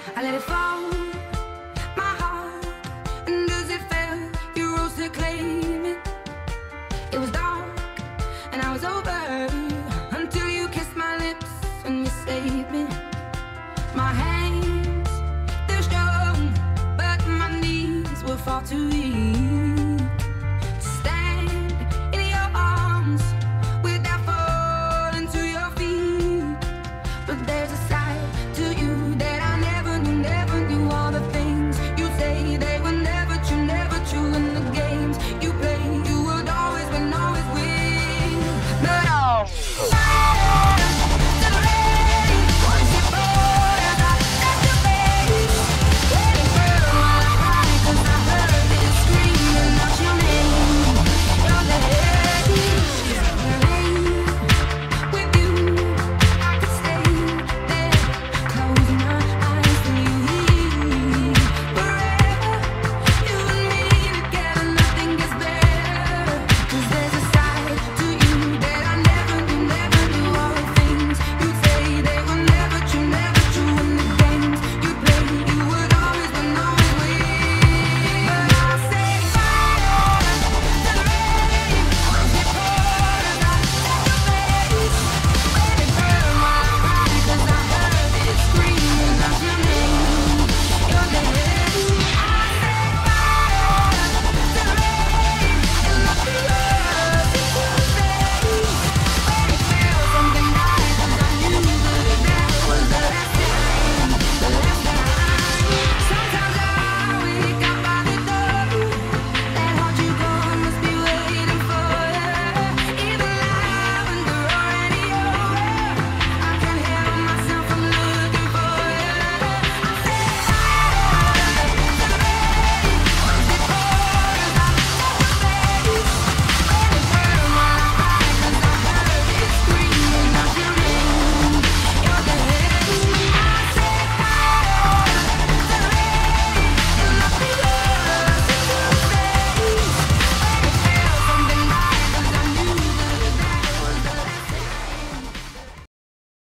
I let it fall, my heart, and as it fell, you rose to claim it. It was dark, and I was over, until you kissed my lips and you saved me. My hands, they're strong, but my knees were far too weak.